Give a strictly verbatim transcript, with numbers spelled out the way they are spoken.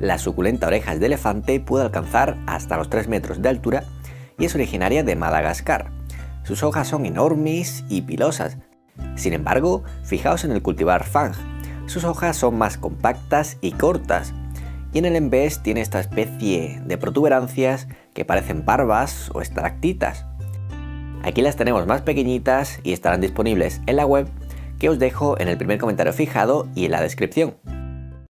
La suculenta orejas de elefante puede alcanzar hasta los tres metros de altura y es originaria de Madagascar. Sus hojas son enormes y pilosas. Sin embargo, fijaos en el cultivar Fang. Sus hojas son más compactas y cortas, y en el embés tiene esta especie de protuberancias que parecen barbas o estalactitas. Aquí las tenemos más pequeñitas y estarán disponibles en la web, que os dejo en el primer comentario fijado y en la descripción.